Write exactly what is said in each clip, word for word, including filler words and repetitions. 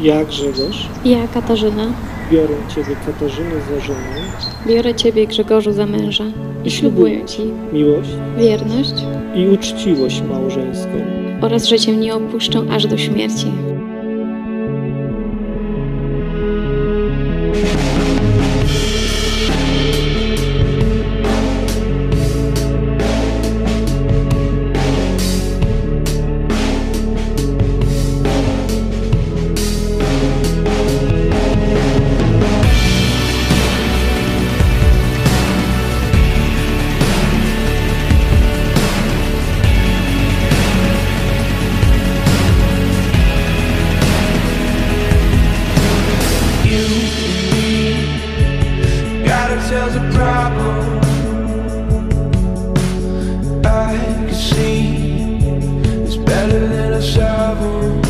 Ja, Grzegorz, Ja, Katarzyna, biorę Ciebie, Katarzynę, za żonę biorę Ciebie, Grzegorzu, za męża i ślubuję Ci miłość wierność i uczciwość małżeńską oraz, że Cię nie opuszczę aż do śmierci. There's a problem. I can see it's better than a shovel.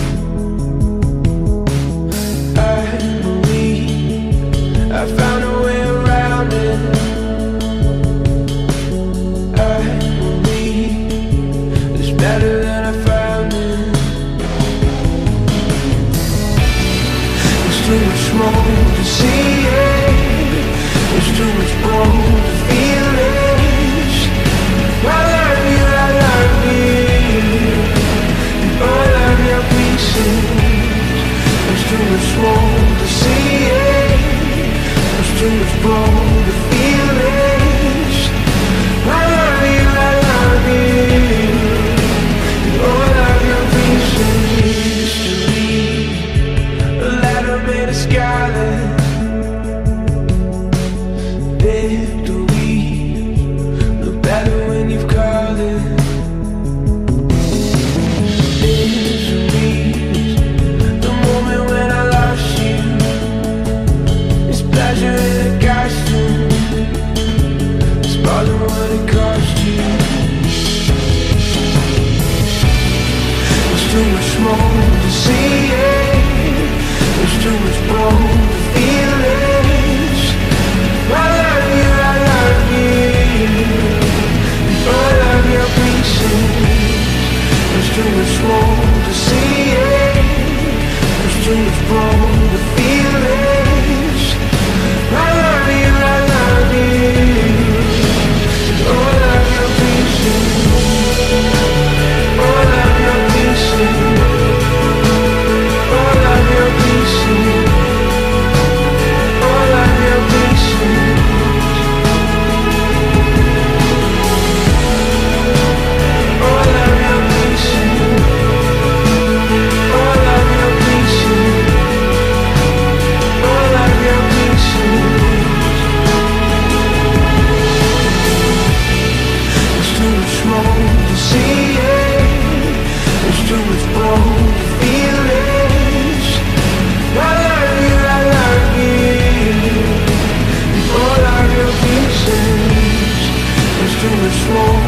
I believe I found a way around it. I believe it's better than I found it. It's too much more to see it. There's too much more to feel it. I love you, I love you, and all of your pieces. There's too much more to see it. There's too much more to feel it. I love you, I love you, and all of your pieces. History, a letter made of scarlet. Victory, no better when you've called it. Misery, the moment when I lost you. It's pleasure in a costume. It's more than what it cost you. There's too much more to see it. There's too much more to feel it. I love you, I love you, and all of your pieces. There's too much more to see it. There's too much more to feel it. I love you, I love you, and all of your pieces. All of your pieces. All of your pieces. All of your pieces. Too much more